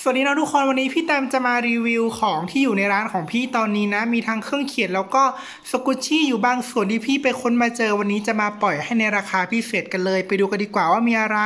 สวัสดีนะทุกคนวันนี้พี่แตมจะมารีวิวของที่อยู่ในร้านของพี่ตอนนี้นะมีทั้งเครื่องเขียนแล้วก็สกุชชี่อยู่บางส่วนที่พี่ไปค้นมาเจอวันนี้จะมาปล่อยให้ในราคาพิเศษกันเลยไปดูกันดีกว่าว่ามีอะไร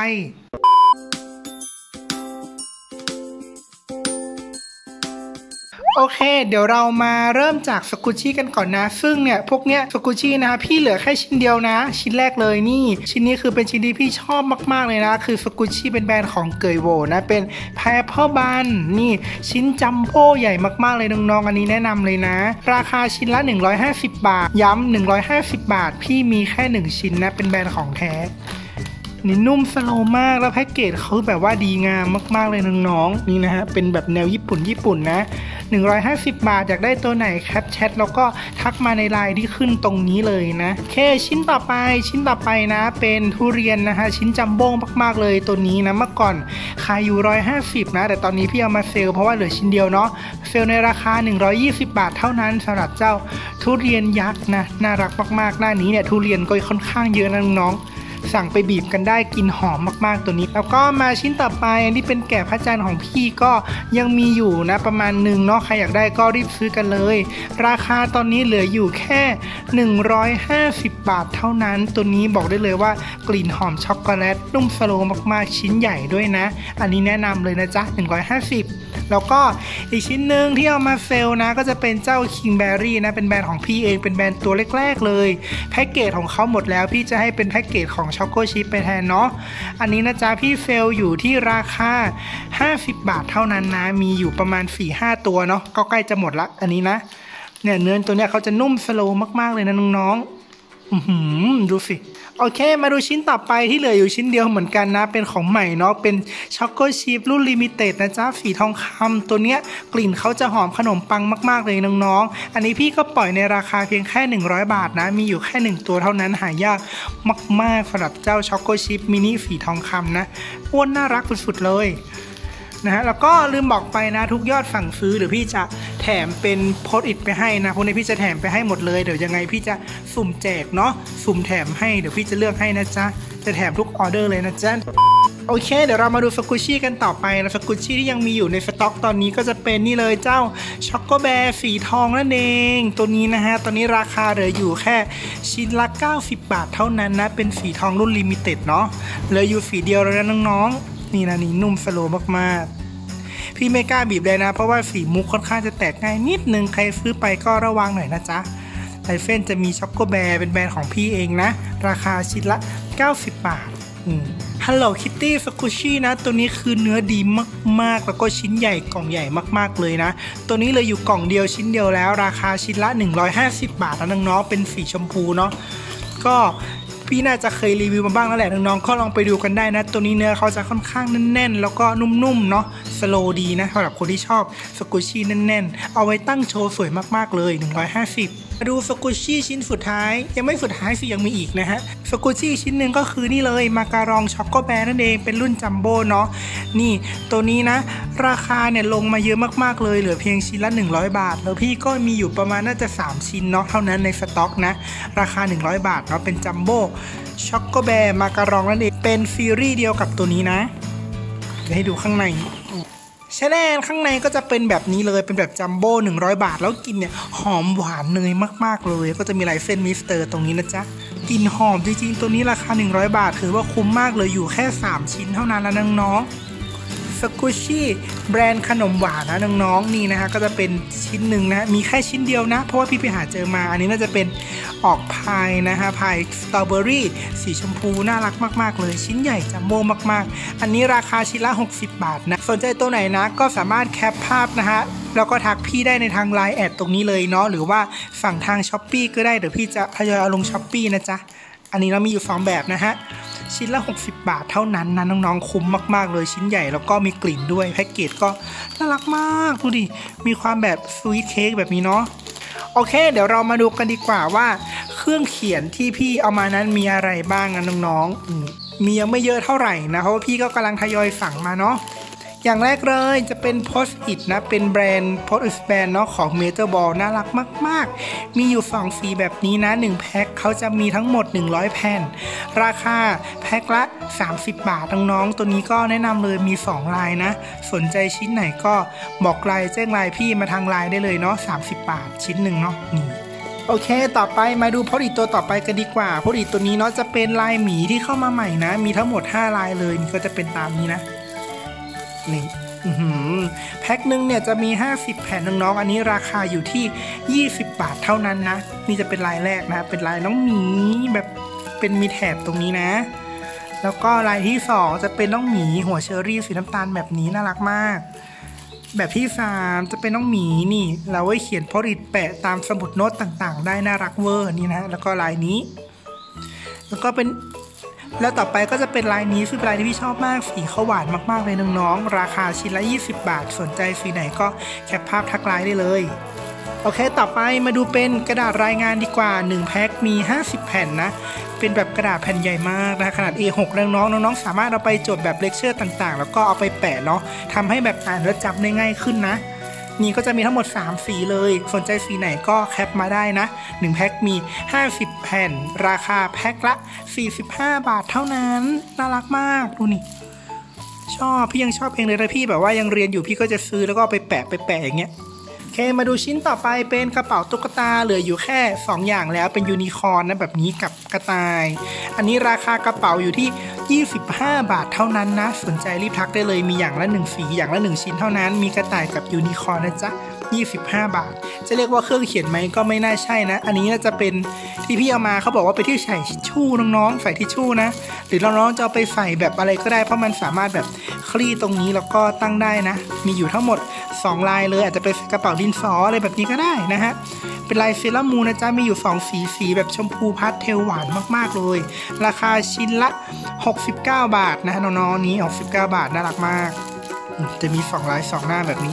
โอเคเดี๋ยวเรามาเริ่มจากสกุชชี่กันก่อนนะซึ่งเนี่ยพวกเนี้ยสกุชชี่นะพี่เหลือแค่ชิ้นเดียวนะชิ้นแรกเลยนี่ชิ้นนี้คือเป็นชิ้นที่พี่ชอบมากๆเลยนะคือสกุชชี่เป็นแบรนด์ของเกยโวนะเป็นไพแอปเปิลบันนี่ชิ้นจัมโบ้ใหญ่มากๆเลยน้องๆอันนี้แนะนำเลยนะราคาชิ้นละ150 บาทย้ำ150 บาทพี่มีแค่1ชิ้นนะเป็นแบรนด์ของแท้นี่นุ่มสโลว์มากแล้วแพ็กเกจเขาแบบว่าดีงามมากๆเลยน้องๆนี่นะฮะเป็นแบบแนวญี่ปุ่นนะ150 บาทอยากได้ตัวไหนแคปแชทแล้วก็ทักมาในไลน์ที่ขึ้นตรงนี้เลยนะโอเคชิ้นต่อไปนะเป็นทุเรียนนะฮะชิ้นจัมโบ้มากๆเลยตัวนี้นะเมื่อก่อนขายอยู่150นะแต่ตอนนี้พี่เอามาเซลเพราะว่าเหลือชิ้นเดียวเนาะเซลในราคา120 บาทเท่านั้นสำหรับเจ้าทุเรียนยักษ์นะน่ารักมากๆหน้านี้เนี่ยทุเรียนก็ค่อนข้างเยอะนะน้องสั่งไปบีบกันได้กลิ่นหอมมากๆตัวนี้แล้วก็มาชิ้นต่อไปอันที่เป็นแกะพระจันทร์ของพี่ก็ยังมีอยู่นะประมาณหนึ่งเนาะใครอยากได้ก็รีบซื้อกันเลยราคาตอนนี้เหลืออยู่แค่150 บาทเท่านั้นตัวนี้บอกได้เลยว่ากลิ่นหอมช็อกโกแลตนุ่มสโลว์มากๆชิ้นใหญ่ด้วยนะอันนี้แนะนำเลยนะจ๊ะ150แล้วก็อีกชิ้นหนึ่งที่เอามาเซลนะก็จะเป็นเจ้าคิงเบอร์รี่นะเป็นแบรนด์ของพี่เองเป็นแบรนด์ตัวแรกๆเลยแพ็กเกจของเขาหมดแล้วพี่จะให้เป็นแพ็กเกจของช็อกโกชิพไปแทนเนาะอันนี้นะจ๊ะพี่เซลอยู่ที่ราคา50 บาทเท่านั้นนะมีอยู่ประมาณ 4-5 ตัวเนาะก็ใกล้จะหมดละอันนี้นะเนี่ยเนื้อตัวเนี้ยเขาจะนุ่มสโลว์มากๆเลยนะน้องๆดูสิโอเคมาดูชิ้นต่อไปที่เหลืออยู่ชิ้นเดียวเหมือนกันนะเป็นของใหม่เนาะเป็นช็อกโกชิพรุ่นลิมิเต็ดนะจ๊ะสีทองคำตัวเนี้ยกลิ่นเขาจะหอมขนมปังมากๆเลยน้องๆอันนี้พี่ก็ปล่อยในราคาเพียงแค่100 บาทนะมีอยู่แค่1ตัวเท่านั้นหายากมากๆสำหรับเจ้าช็อกโกชิพมินิสีทองคำนะอ้วนน่ารักสุดๆเลยนะฮะแล้วก็ลืมบอกไปนะทุกยอดสั่งซื้อเดี๋ยวพี่จะแถมเป็นโพสต์อิทไปให้นะพวกนี้พี่จะแถมไปให้หมดเลยเดี๋ยวยังไงพี่จะสุ่มแจกเนาะสุ่มแถมให้เดี๋ยวพี่จะเลือกให้นะจ๊ะจะแถมทุกออเดอร์เลยนะจ๊ะโอเคเดี๋ยวเรามาดูสกุชชี่กันต่อไปนะสกุชชี่ที่ยังมีอยู่ในสต็อกตอนนี้ก็จะเป็นนี่เลยเจ้าช็อกโกแบร์สีทองนั่นเองตัวนี้นะฮะตอนนี้ราคาเหลืออยู่แค่ชิ้นละ90 บาทเท่านั้นนะเป็นสีทองรุ่นลิมิเต็ดเนาะเหลืออยู่สีเดียวแล้วนะน้องๆนี่นะนี่นุ่มสโลว์มากๆพี่ไม่กล้าบีบเลยนะเพราะว่าสีมุกค่อนข้างจะแตกง่ายนิดนึงใครซื้อไปก็ระวังหน่อยนะจ๊ะไลเฟนจะมีช็อกโกแบร์เป็นแบรนด์ของพี่เองนะราคาชิ้นละ90 บาทHello Kitty สกุชชี่นะตัวนี้คือเนื้อดีมากๆแล้วก็ชิ้นใหญ่กล่องใหญ่มากๆเลยนะตัวนี้เลยอยู่กล่องเดียวชิ้นเดียวแล้วราคาชิ้นละ150 บาทนะน้องๆเป็นสีชมพูเนาะก็พี่น่าจะเคยรีวิวมาบ้างแล้วแหละน้องๆก็ลองไปดูกันได้นะตัวนี้เนื้อเขาจะค่อนข้างแน่นๆแล้วก็นุ่มๆเนาะสโลว์ดีนะสำหรับคนที่ชอบสกุชชี่แน่นๆเอาไว้ตั้งโชว์สวยมากๆเลย150มาดูสกุชชี่ชิ้นสุดท้ายยังไม่สุดท้ายสิยังมีอีกนะฮะสกุชชี่ชิ้นหนึ่งก็คือนี่เลยมาการองช็อกโกแบร์นั่นเองเป็นรุ่นจัมโบ้เนาะนี่ตัวนี้นะราคาเนี่ยลงมาเยอะมากๆเลยเหลือเพียงชิ้นละ100 บาทแล้วพี่ก็มีอยู่ประมาณน่าจะ3ชิ้นเนาะเท่านั้นในสต็อกนะราคา100 บาทเนาะเป็นจัมโบ้ช็อกโกแบร์มาการองนั่นเองเป็นซีรีส์เดียวกับตัวนี้นะเดี๋ยวให้ดูข้างในแช่แน่ข้างในก็จะเป็นแบบนี้เลยเป็นแบบจัมโบ้100 บาทแล้วกินเนี่ยหอมหวานเนยมากๆเลยก็จะมีลายเส้นมิสเตอร์ตรงนี้นะจ๊ะกลิ่นหอมจริงๆตัวนี้ราคา100 บาทถือว่าคุ้มมากเลยอยู่แค่3ชิ้นเท่านั้นแล้วน้องๆสกุชชี่แบรนด์ขนมหวานนะน้องๆนี่นะฮะก็จะเป็นชิ้นหนึ่งนะมีแค่ชิ้นเดียวนะเพราะว่าพี่ไปหาเจอมาอันนี้น่าจะเป็นออกพายนะฮะพายสตรอเบอรี่สีชมพูน่ารักมากๆเลยชิ้นใหญ่จัมโบ้มากๆอันนี้ราคาชิ้นละ60 บาทนะสนใจตัวไหนนะก็สามารถแคปภาพนะฮะแล้วก็ทักพี่ได้ในทาง LINE แอดตรงนี้เลยเนาะหรือว่าสั่งทาง Shopee ก็ได้เดี๋ยวพี่จะทยอยเอาลง Shopee นะจ๊ะอันนี้เรามีอยู่2แบบนะฮะชิ้นละ60 บาทเท่านั้นนะน้องๆคุ้มมากๆเลยชิ้นใหญ่แล้วก็มีกลิ่นด้วยแพ็กเกจก็น่ารักมากดูดิมีความแบบสวีทเค้กแบบนี้เนาะโอเคเดี๋ยวเรามาดูกันดีกว่าว่าเครื่องเขียนที่พี่เอามานั้นมีอะไรบ้างนะน้องๆมียังไม่เยอะเท่าไหร่นะเพราะว่าพี่ก็กำลังทยอยสั่งมาเนาะอย่างแรกเลยจะเป็นโพสต์อิทนะเป็นแบรนด์โพสต์อิทแบรนด์เนาะของเมเจอร์บอลน่ารักมากๆมีอยู่2สีแบบนี้นะ1แพ็คเขาจะมีทั้งหมด100แผ่นราคาแพ็คละ30 บาทน้องๆตัวนี้ก็แนะนำเลยมี2ลายนะสนใจชิ้นไหนก็บอกไลน์แจ้งไลน์พี่มาทางไลน์ได้เลยเนาะ30 บาทชิ้นหนึ่งเนาะนี่โอเคต่อไปมาดูโพสต์อิทตัวต่อไปกันดีกว่าโพสต์อิทตัวนี้เนาะจะเป็นลายหมีที่เข้ามาใหม่นะมีทั้งหมด5ลายเลยนี่ก็จะเป็นตามนี้นะนี่แพ็คหนึ่งเนี่ยจะมี50แผ่นน้องๆอันนี้ราคาอยู่ที่20 บาทเท่านั้นนะนี่จะเป็นลายแรกนะเป็นลายน้องหมีแบบเป็นมีแถบตรงนี้นะแล้วก็ลายที่2จะเป็นน้องหมีหัวเชอรี่สีน้ำตาลแบบนี้น่ารักมากแบบที่3จะเป็นน้องหมีนี่เราไว้เขียนโพสต์อิทแปะตามสมุดโน้ตต่างๆได้น่ารักเวอร์นี่นะแล้วก็ลายนี้แล้วก็เป็นแล้วต่อไปก็จะเป็นลายนี้ซึ่งเป็นลายที่พี่ชอบมากสีเขาหวานมากๆเลยน้องๆราคาชิ้นละ20 บาทสนใจสีไหนก็แคปภาพทักไลน์ได้เลยโอเคต่อไปมาดูเป็นกระดาษรายงานดีกว่า1แพ็คมี50แผ่นนะเป็นแบบกระดาษแผ่นใหญ่มากนะขนาด A6 น้องๆสามารถเอาไปจดแบบเลคเชอร์ต่างๆแล้วก็เอาไปแปะเนาะทำให้แบบอ่านแล้วจำได้ง่ายขึ้นนะนี่ก็จะมีทั้งหมด3สีเลยสนใจสีไหนก็แคปมาได้นะ1แพ็คมี50แผ่นราคาแพ็คละ45 บาทเท่านั้นน่ารักมากดูนี่ชอบพี่ยังชอบเองเลยนะพี่แบบว่ายังเรียนอยู่พี่ก็จะซื้อแล้วก็ไปแปะอย่างเงี้ยโอเคมาดูชิ้นต่อไปเป็นกระเป๋าตุ๊กตาเหลืออยู่แค่2อย่างแล้วเป็นยูนิคอร์นนะแบบนี้กับกระต่ายอันนี้ราคากระเป๋าอยู่ที่25 บาทเท่านั้นนะสนใจรีบทักได้เลยมีอย่างละ1สีอย่างละ1ชิ้นเท่านั้นมีกระต่ายกับยูนิคอร์นนะจ๊ะ25 บาทจะเรียกว่าเครื่องเขียนไหมก็ไม่น่าใช่นะอันนี้น่าจะเป็นที่พี่เอามาเขาบอกว่าไปที่ใส่ทิชชู่น้องๆใส่ทิชชู่นะหรือน้องๆจะเอาไปใส่แบบอะไรก็ได้เพราะมันสามารถแบบคลี่ตรงนี้แล้วก็ตั้งได้นะมีอยู่ทั้งหมด2ลายเลยอาจจะเป็นกระเป๋าดินสออะไรแบบนี้ก็ได้นะฮะเป็นลายเซรามูนนะจ๊ะมีอยู่2สีแบบชมพูพาสเทลหวานมากๆเลยราคาชิ้นละ69 บาทนะน้องๆนี้69 บาทน่ารักมากจะมี2ลาย2หน้าแบบนี้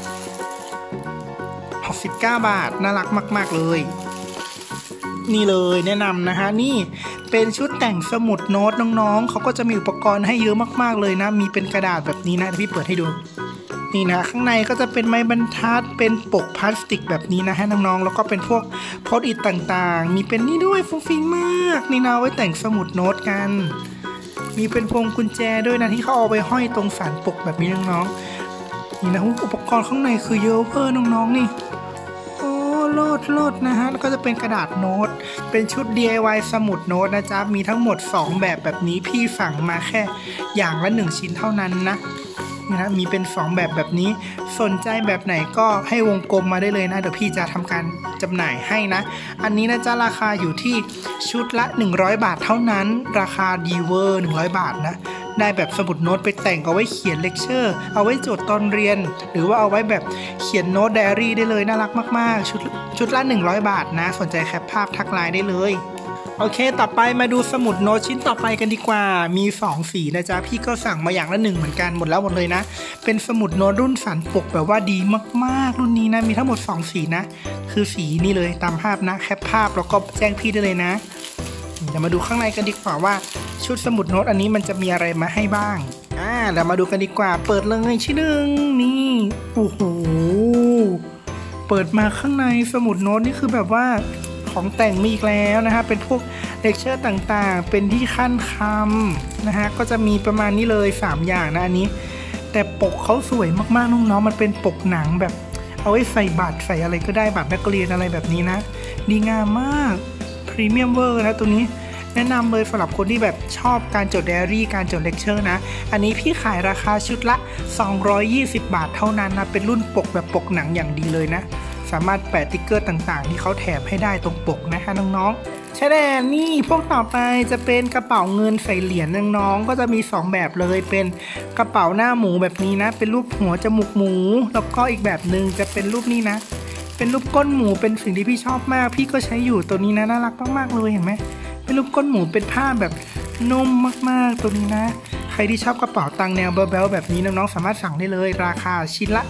69 บาทน่ารักมากๆเลยนี่เลยแนะนำนะฮะนี่เป็นชุดแต่งสมุดโน้ตน้องๆเขาก็จะมีอุปกรณ์ให้เยอะมากๆเลยนะมีเป็นกระดาษแบบนี้นะพี่เปิดให้ดูนี่นะข้างในก็จะเป็นไม้บรรทัดเป็นปกพลาสติกแบบนี้นะฮะน้องๆแล้วก็เป็นพวกโพสต์อิทต่างๆมีเป็นนี่ด้วยฟุ้งฟิ้งมากนี่นะไว้แต่งสมุดโน้ตกันมีเป็นพวงกุญแจด้วยนะที่เขาเอาไปห้อยตรงสันปกแบบนี้น้องๆนี่นะอุปกรณ์ข้างในคือเยอะเพิ่มน้องๆนี่โลดนะฮะแล้วก็จะเป็นกระดาษโน้ตเป็นชุด DIY สมุดโน้ตนะจ๊ะมีทั้งหมด2แบบนี้พี่สั่งมาแค่อย่างละ1ชิ้นเท่านั้นนะมีเป็น2แบบนี้สนใจแบบไหนก็ให้วงกลมมาได้เลยนะเดี๋ยวพี่จะทำการจำหน่ายให้นะอันนี้นะจ๊ะราคาอยู่ที่ชุดละ100 บาทเท่านั้นราคาดีเวอร์100 บาทนะได้แบบสมุดโน้ตไปแต่งเอาไว้เขียนเลคเชอร์เอาไว้จดตอนเรียนหรือว่าเอาไว้แบบเขียนโน้ตไดอารี่ได้เลยน่ารักมากๆชุดละ100 บาทนะสนใจแคปภาพทักไลน์ได้เลยโอเคต่อไปมาดูสมุดโน้ตชิ้นต่อไปกันดีกว่ามี2สีนะจ๊ะพี่ก็สั่งมาอย่างละ1เหมือนกันหมดเลยนะเป็นสมุดโน้ตรุ่นสันปกแบบว่าดีมากๆรุ่นนี้นะมีทั้งหมด2สีนะคือสีนี่เลยตามภาพนะแคปภาพแล้วก็แจ้งพี่ได้เลยนะเดี๋ยวมาดูข้างในกันดีกว่าว่าชุดสมุดโน้ตอันนี้มันจะมีอะไรมาให้บ้างเดี๋ยวมาดูกันดีกว่าเปิดเลยชิ้นหนึ่งนี่โอ้โหเปิดมาข้างในสมุดโน้ตนี่คือแบบว่าของแต่งมีอีกแล้วนะฮะเป็นพวกเลคเชอร์ต่างๆเป็นที่ขั้นคำนะฮะก็จะมีประมาณนี้เลย3อย่างนะอันนี้แต่ปกเขาสวยมากๆน้องๆมันเป็นปกหนังแบบเอาไว้ใส่บัตรใส่อะไรก็ได้บัตรนักเรียนอะไรแบบนี้นะดีงามมากพรีเมียมเวอร์นะตัวนี้แนะนำเลยสำหรับคนที่แบบชอบการจดไดอารี่การจดเลคเชอร์นะอันนี้พี่ขายราคาชุดละ220 บาทเท่านั้นนะเป็นรุ่นปกแบบปกหนังอย่างดีเลยนะสามารถแปะติ๊กเกอร์ต่างๆที่เขาแถมให้ได้ตรงปกนะคะน้องๆใช่แล้วนี่พวกต่อไปจะเป็นกระเป๋าเงินใส่เหรียญน้องๆก็จะมี2แบบเลยเป็นกระเป๋าหน้าหมูแบบนี้นะเป็นรูปหัวจมูกหมูแล้วก็อีกแบบหนึ่งจะเป็นรูปนี้นะเป็นรูปก้นหมูเป็นสิ่งที่พี่ชอบมากพี่ก็ใช้อยู่ตัวนี้นะน่ารักมากๆเลยเห็นไหมเป็นรูปก้นหมูเป็นผ้าแบบนุ่มมากๆตัวนี้นะใครที่ชอบกระเป๋าตังค์แนวเบลๆแบบนี้น้องๆสามารถสั่งได้เลยราคาชิ้นละ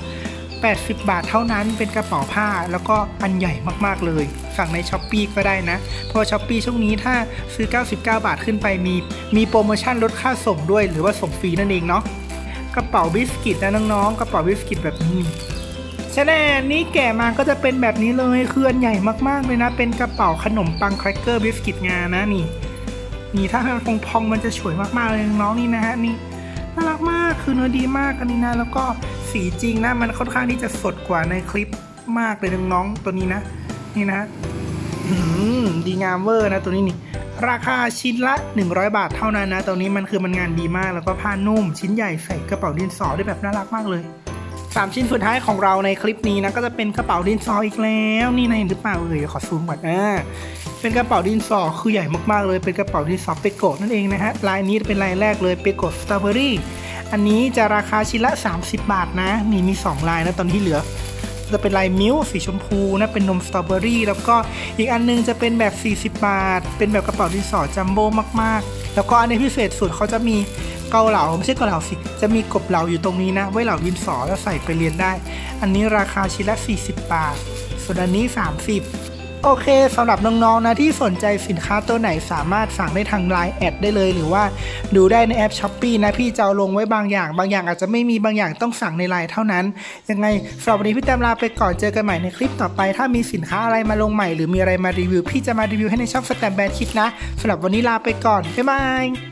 80 บาทเท่านั้นเป็นกระเป๋าผ้าแล้วก็อันใหญ่มากๆเลยสั่งใน Shopee ก็ได้นะเพราะ Shopee ช่วงนี้ถ้าซื้อ99 บาทขึ้นไปมีโปรโมชั่นลดค่าส่งด้วยหรือว่าส่งฟรีนั่นเองเนาะกระเป๋าบิสกิตนะน้องๆกระเป๋าบิสกิตแบบนี้ชาแนลนี้แกะมาก็จะเป็นแบบนี้เลยคืออันใหญ่มากๆเลยนะเป็นกระเป๋าขนมปังแครกเกอร์บิสกิตงานะนี่ถ้ามันพองๆมันจะสวยมากๆเลยน้องๆนี่นะฮะนี่น่ารักมากคือเนื้อดีมากอันนี้นะแล้วก็สีจริงนะมันค่อนข้างที่จะสดกว่าในคลิปมากเลยน้องๆตัวนี้นะนี่นะดีงามเวอร์นะตัวนี้นี่ราคาชิ้นละ100 บาทเท่านั้นนะตัวนี้มันคือมันงานดีมากแล้วก็ผ้านุ่มชิ้นใหญ่ใส่กระเป๋าดินสอได้แบบน่ารักมากเลย3ชิ้นสุดท้ายของเราในคลิปนี้นะก็จะเป็นกระเป๋าดินสออีกแล้วนี่นะเห็นหรือเปล่าขอซูมก่อนเป็นกระเป๋าดินสอคือใหญ่มากๆเลยเป็นกระเป๋าดินสอเปโกะนั่นเองนะฮะลายนี้เป็นลายแรกเลยเปโกะสตรอเบอรี่อันนี้จะราคาชิ้นละ30 บาทนะมี2ลายนะตอนที่เหลือจะเป็นลายมิ้วสีชมพูนะเป็นนมสตรอเบอรี่แล้วก็อีกอันนึงจะเป็นแบบ40 บาทเป็นแบบกระเป๋าดินสอจัมโบ้มากๆแล้วก็อันนี้พิเศษสุดเขาจะมีเกาเหลาไม่ใช่เกาเหลาสิจะมีกบเหลาอยู่ตรงนี้นะไว้เหลาดินสอแล้วใส่ไปเรียนได้อันนี้ราคาชิ้นละ40 บาทส่วนอันนี้30โอเคสำหรับน้องๆนะที่สนใจสินค้าตัวไหนสามารถสั่งได้ทาง LINE แอดได้เลยหรือว่าดูได้ในแอป Shopee นะพี่จะเอาลงไว้บางอย่างอาจจะไม่มีบางอย่างต้องสั่งใน LINE เท่านั้นยังไงสำหรับวันนี้พี่แต้มลาไปก่อนเจอกันใหม่ในคลิปต่อไปถ้ามีสินค้าอะไรมาลงใหม่หรือมีอะไรมารีวิวพี่จะมารีวิวให้ในช่องสแตมป์แบรนด์คิดนะสำหรับวันนี้ลาไปก่อนบ๊ายบาย